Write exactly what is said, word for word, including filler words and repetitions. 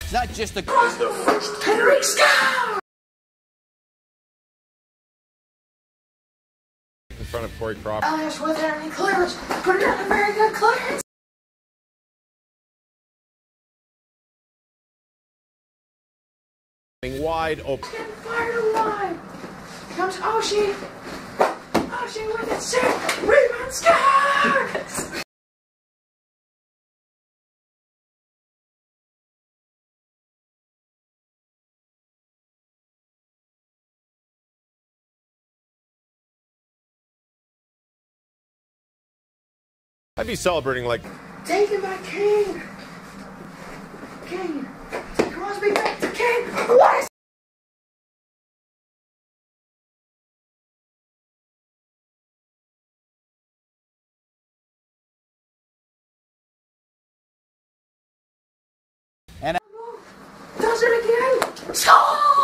It's not just a... Was the first Henry Scout! In front of Corey Crawford. Elias without any clearance, but not a very good clearance. Wide open. Getting fired wide. Comes Oshie. Oshie with it, set. Rebound, scores! I'd be celebrating like... Taken by King. King. Crosby back to King. What is... And does it again. Score!